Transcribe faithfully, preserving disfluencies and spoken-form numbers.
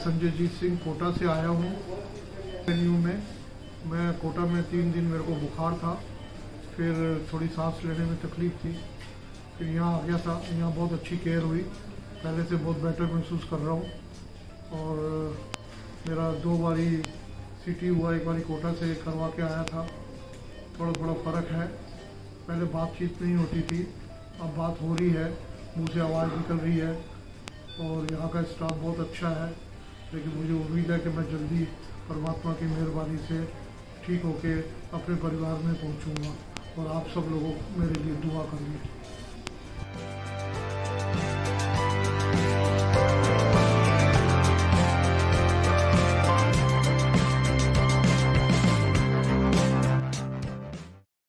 संजय जीत सिंह कोटा से आया हूँ। न्यू में मैं कोटा में तीन दिन मेरे को बुखार था, फिर थोड़ी सांस लेने में तकलीफ़ थी, फिर यहाँ आ गया था। यहाँ बहुत अच्छी केयर हुई, पहले से बहुत बेटर महसूस कर रहा हूँ। और मेरा दो बारी सीटी हुआ, एक बारी कोटा से करवा के आया था। थोड़ा थोड़ा फ़र्क है, पहले बातचीत नहीं होती थी, अब बात हो रही है, मुँह से आवाज़ निकल रही है। और यहाँ का स्टाफ बहुत अच्छा है, लेकिन मुझे उम्मीद है कि मैं जल्दी परमात्मा की मेहरबानी से ठीक होके अपने परिवार में पहुँचूँगा। और आप सब लोगों मेरे लिए दुआ करिए।